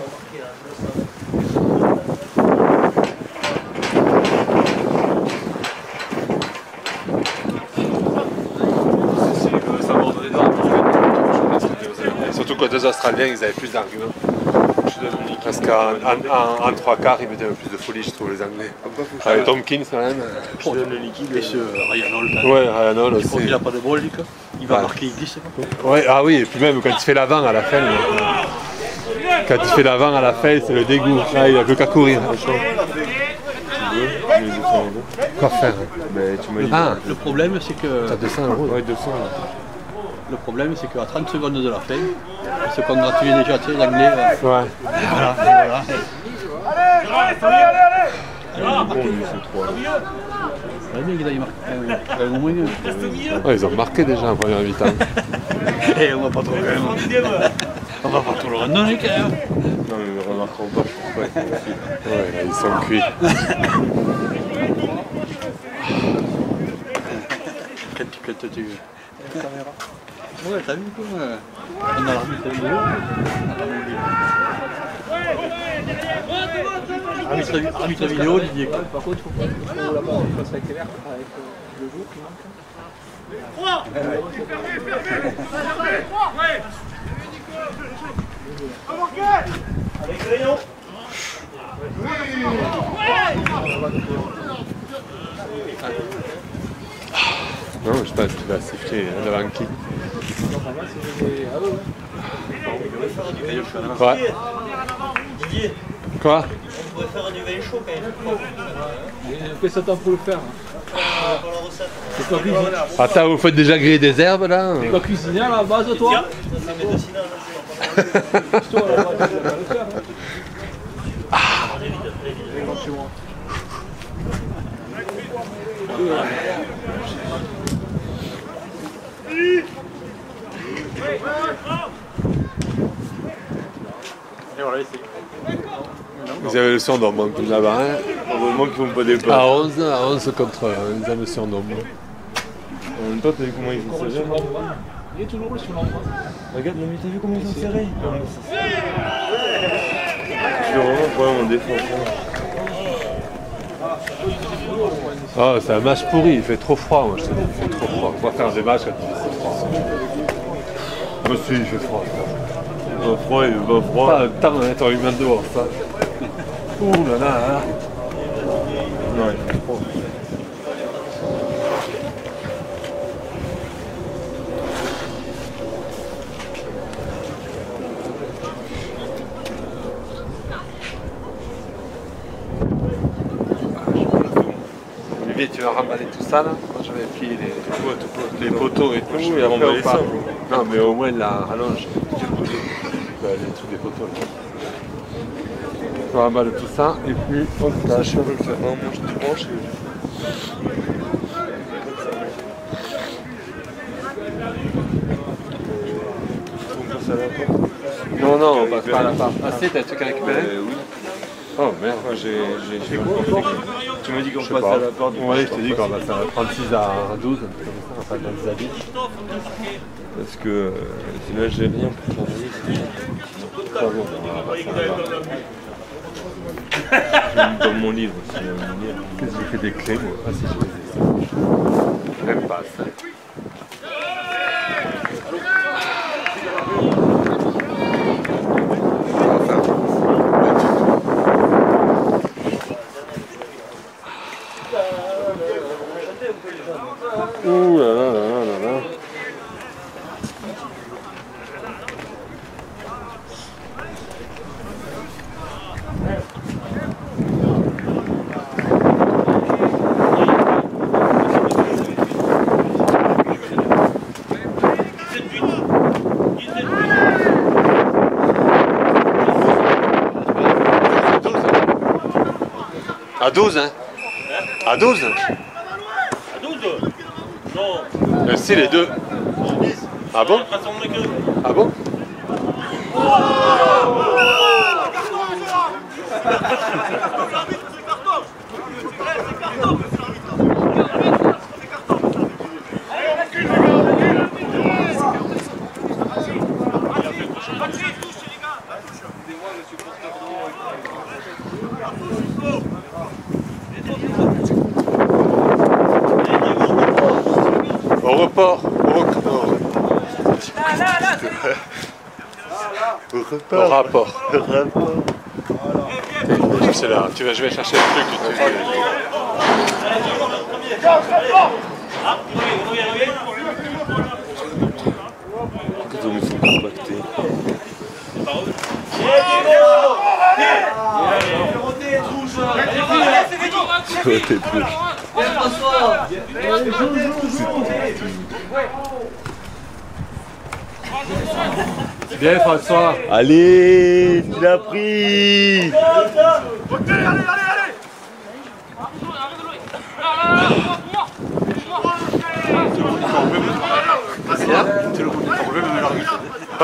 Surtout que deux Australiens, ils avaient plus d'arguments. Parce qu'en en, en, en trois quarts, ils mettaient un peu plus de folie, je trouve, les Anglais. Avec Tompkins, quand même. Je donne le liquide. Et ce Ryan Hall. Ouais, Ryan Hall aussi. Il n'a pas de bol, lui, il va ouais. marquer, il glisse. Ouais, ah oui, et puis même quand il fait l'avant à la fin, quand il fait l'avant à la fin, c'est le dégoût. Là, il n'a plus qu'à courir. Quoi faire? Mais tu m'as dit. Ah, le problème, c'est que. T'as deux cents euros. Ouais, deux cents là. Le problème, c'est qu'à trente secondes de la fin, ils se congratulaient déjà, tu sais, l'anglais. Ouais. Et voilà, et voilà. Allez, allez, allez, allez. Ah, bon, c'est trois. Ouais, mais il a marqué au moins. Ouais, ils ont marqué déjà en première mi-temps. Et on va pas trop On va pas trop le redonner quand même. Non, mais ils remarqueront pas, je pense pas. Ouais, là, ils sont cuits. Quand tu. Quand tu. Ouais, t'as vu quoi? On a l'arbitre vidéo. Arbitre, arbitre vidéo, Didier. Par contre, il faut pas la barre en face avec l'air, avec le jour qui manque. trois Avec Rayon. Non, je sais pas, tu vas siffler devant qui? Ouais. Didier. Quoi? On pourrait faire du vin chaud quand même. Qu'est-ce que t'as pour le faire? C'est pas cuisiner. Attends, vous faites déjà griller des herbes là? C'est pas cuisiner à la base, toi? Toi, à la base, tu vas le faire. Vous avez le surnom là-bas, hein? Heureusement qu'ils font pas des À pas. onze, à onze contre un, ils ont le surnom. En même temps, t'as vu comment ils sont serrés? Il est toujours sur l'endroit. Regarde, mais t'as vu comment ils sont serrés? Je suis vraiment problème en défense. Oh, c'est un match pourri, il fait trop froid, moi je te dis, il fait trop froid. On va faire des matchs quand il fait froid. Moi aussi, il fait froid. Il va froid, il va froid. Pas le temps d'être en humain dehors, ça. Ouh là là là. Non, il fait froid. Olivier, tu vas remballer tout ça là? Moi j'avais pris les, Tout quoi, tout quoi? les poteaux et tout. Oui, il a remballé ça. Non, mais au moins la rallonge. Les trucs des poteaux là. On remballe tout ça et puis on Ça, je tâche. peux le faire. Non, moi je te branche et... On passe à la porte. Non, non, on passe pas à la part. Ah si, t'as un truc à récupérer? Euh, oui. Oh merde. Moi j'ai fait quoi? Tu m'as dit qu'on Je sais passe pas. à la porte. Ouais, je t'ai dit qu'on va faire trente-six à douze, un truc comme ça, on va faire trente-six à dix. Parce que euh, sinon j'ai rien pour travailler. Pas bon, on va faire la barre. Je me donne mon livre. Si je veux me lire. Qu'est-ce que j'ai fait des clés moi? Ah si, je les ai ça. Même pas ça. Ouh là là là là là là. À douze, hein? À douze? À douze? Non. Euh, si, les deux. Ah bon? Ah bon? Au report, au report. Là, là, là. Au rapport. Le rapport. C'est là, tu vas, je vais chercher le truc. Tu, tu, Ils ont sont compactés. Ouais, t'es plus. C'est bien François. Allez, tu l'as pris. Ok, allez, allez, allez. C'est le problème de l'arbitre.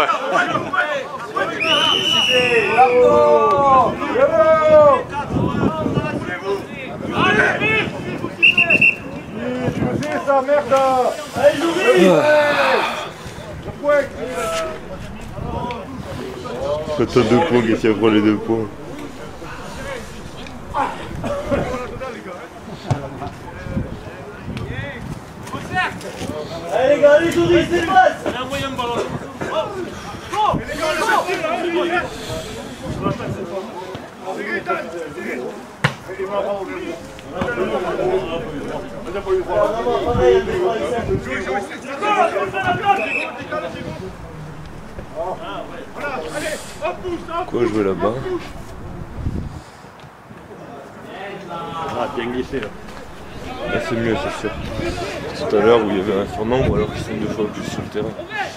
Ça, merde! Allez, Louis! Quand t'as deux points, qu'est-ce qu'il y a pour les deux points? Allez les gars, allez Louis, c'est le passe! Il y a un moyen de ballon. Quoi jouer là-bas? Ah, bien glissé là. Là c'est mieux, c'est sûr. Tout à l'heure où il y avait un surnombre alors qu'ils sont deux fois plus sur le terrain.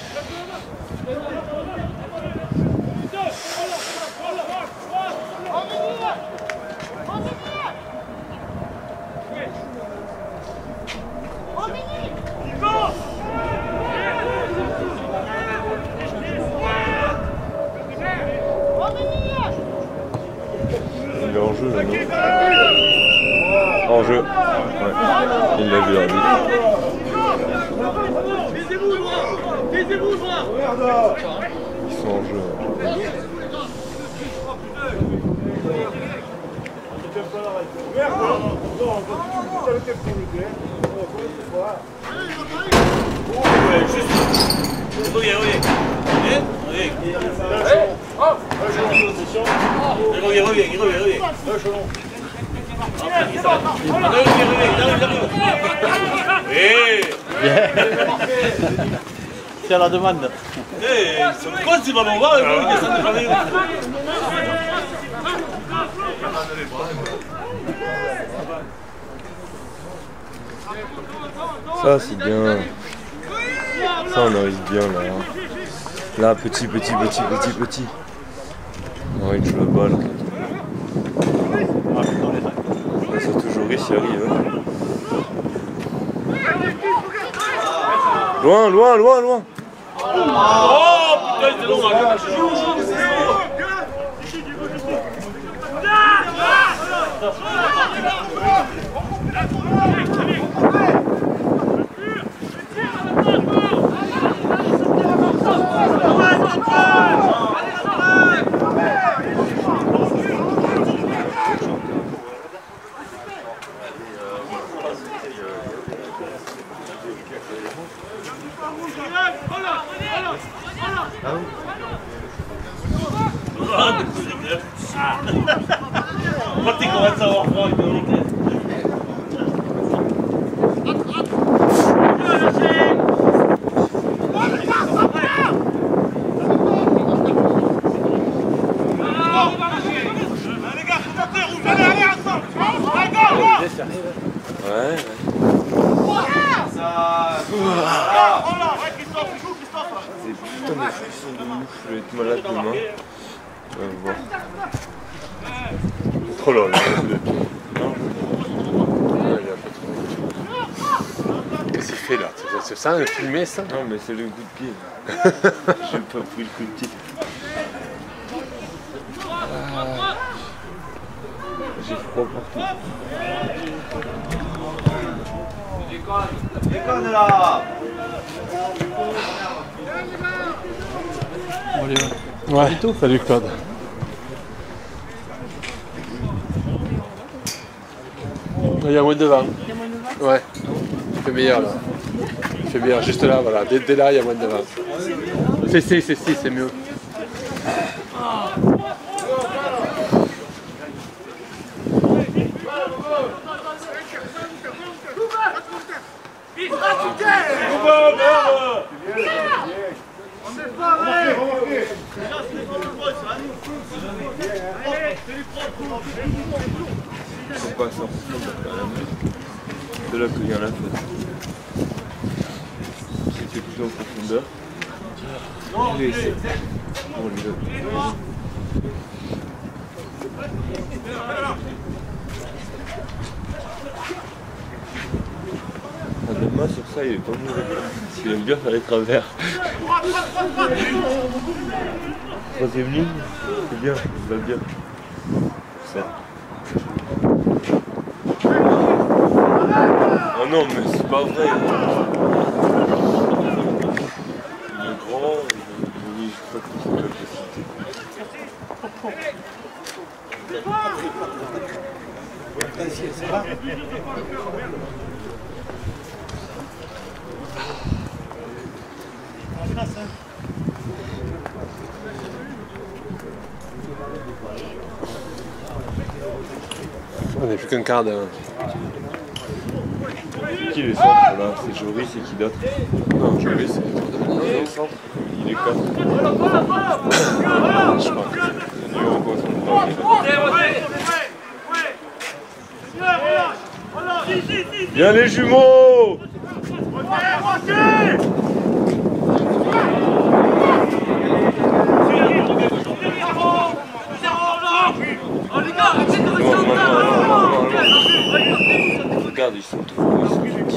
Il est en jeu là, non? En jeu. Ouais. Il l'a vu l'arbitre. Ils sont en jeu. Il revient, il revient, il revient, il revient. C'est à la demande. Eh, c'est quoi ce ballon là? Il descend de jamais. Ça c'est bien. Ça on arrive bien là. Là petit petit petit petit petit. On arrive sur la balle. Ça c'est toujours riche, il arrive. Hein. Loin, loin, loin, loin. Oh putain, c'est long. Quand tu commences à avoir froid, il peut monter. Ouais, putain, mes frissons de mouche, je vais être malade demain. On va voir. Oh là là, le pied. Qu'est-ce qu'il fait là? C'est ça, un filmé ça? Non, mais c'est le coup de pied. J'ai pas pris le coup de pied. Ah. J'ai froid partout. Déconne là! Ouais, salut Claude. Il y a moins de vent. Ouais, il fait meilleur là. Il fait meilleur, juste là, voilà. Dès, dès là, il y a moins de vent. C'est si, c'est si, c'est mieux. Faut pas sortir quand même. C'est là qu'il y en a fait. C'était plutôt en profondeur. Je vais essayer. Pour les autres. Demain sur ça il est pas mauvais. Il aime bien faire les travers. Troisième ligne, c'est bien, il va bien. Ça. Oh non mais c'est pas vrai. Il est grand, il est je crois que c'est la capacité. Ça va? On n'est plus qu'un quart d'heure. Qui les centres là? C'est Joris et qui d'autre? Non, Joris c'est Les centres? Il est quatre. Je crois. Numéro quoi son droit? Bien les jumeaux! Regarde, ils sont tous ils sont dix.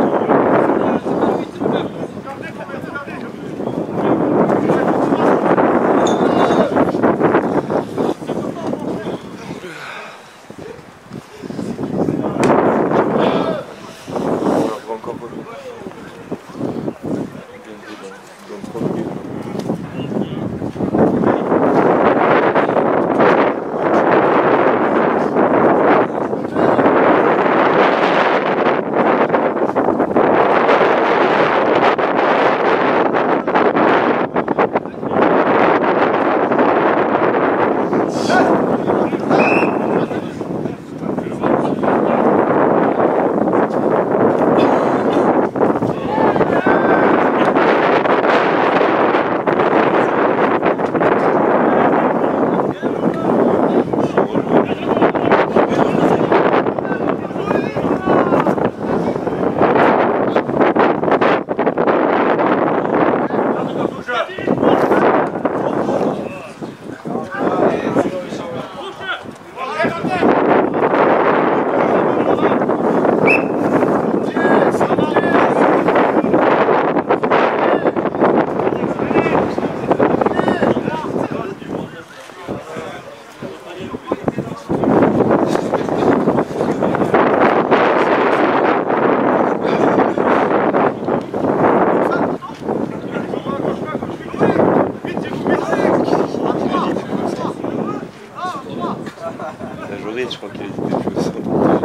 Je crois qu'il a été plus ça.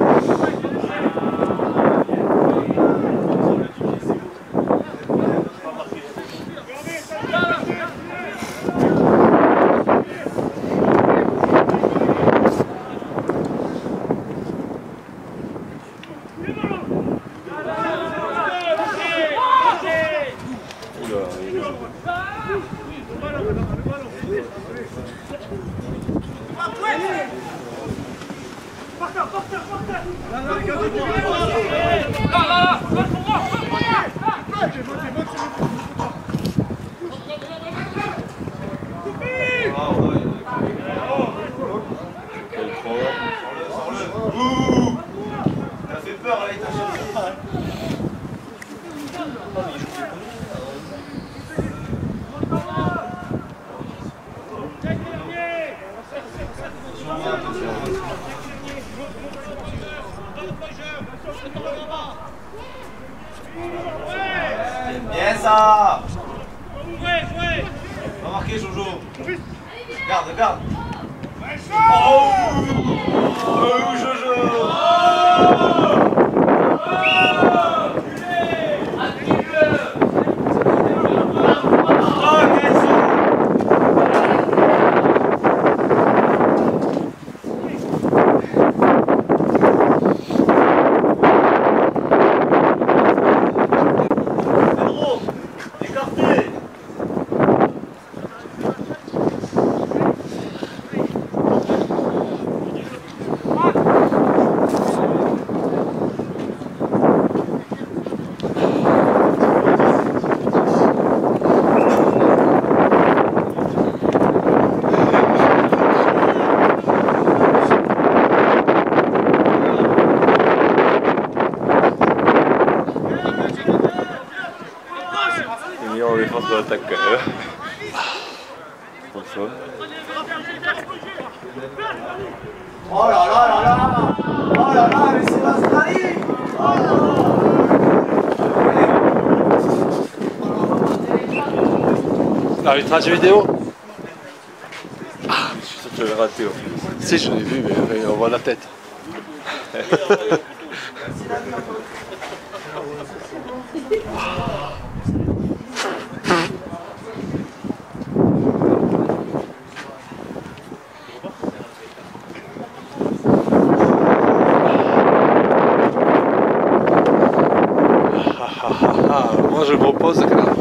Bien ça. Va marquer Jojo. Garde, garde. Oh, oh Jojo. C'est meilleur en défense de l'attaque quand même. François. Oh là là là là. Oh là là, mais c'est Mastrani. Oh là là. L'arbitrage vidéo. Ah, je suis sûr que tu l'avais raté. Ouais. Si, je l'ai vu, mais on voit la tête. Moi je propose que la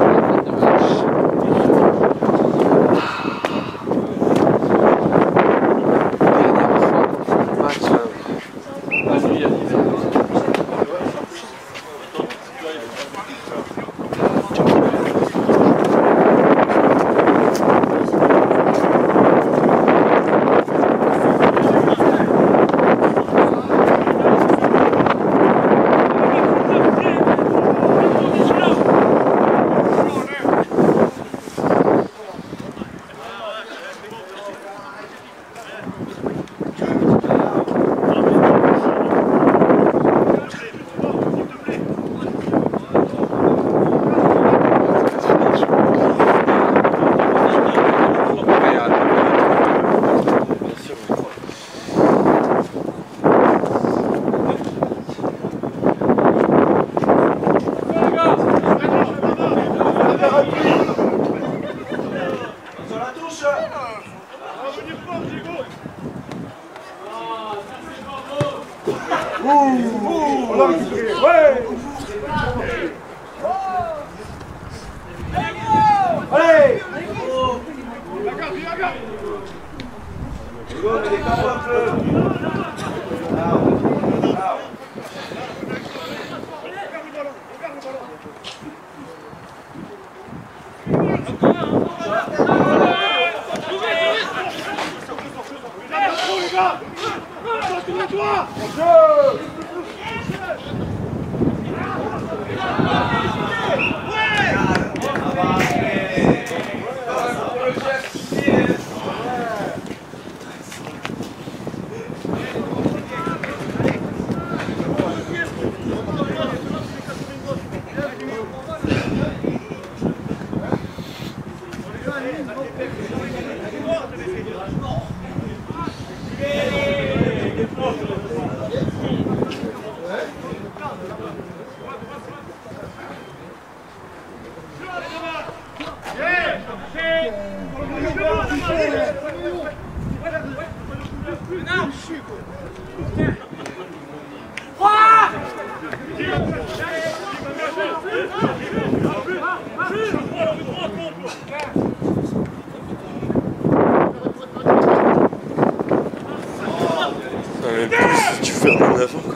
Tu fais un en avant quoi.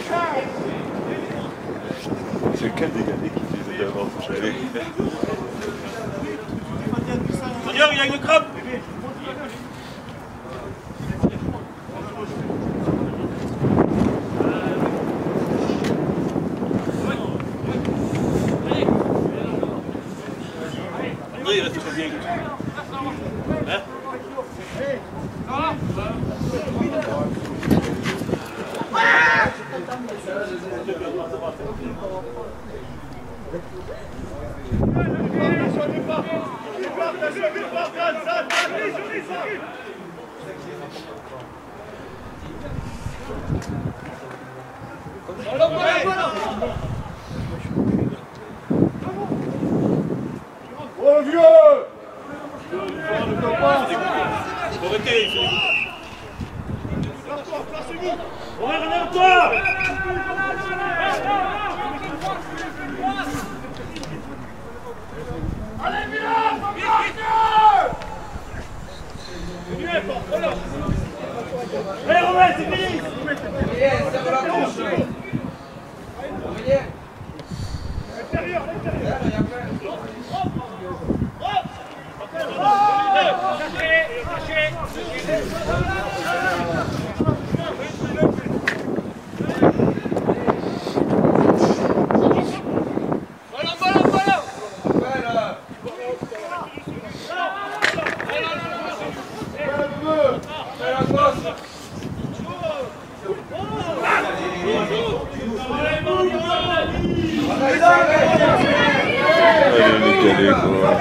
C'est lequel des galets qui faisait d'avant? Seigneur, il y a une crabe. André, il reste combien? Hein? Oh vieux! Arrêtez, relève-toi! Allez, Milan! Allez, Romain, c'est fini! Intérieur, intérieur! décalé quoi.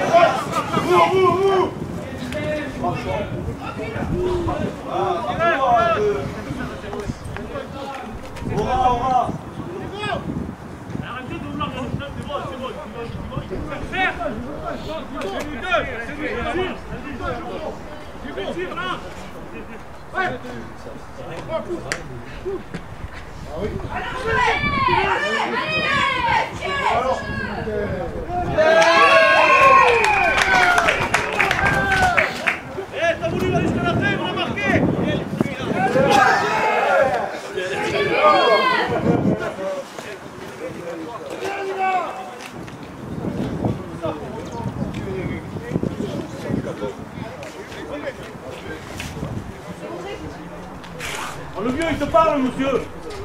Le vieux, il te parle, monsieur.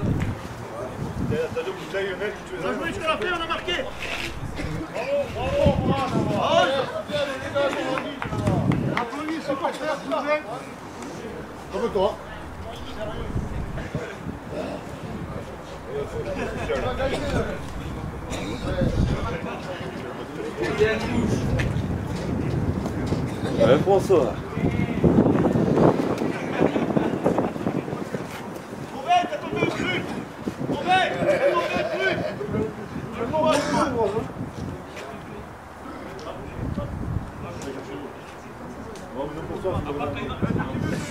On a joué jusqu'à la fin, on a marqué. Applaudis, supporters, s'il vous plaît. Comme toi. Ouais, François. Bon, pour ça,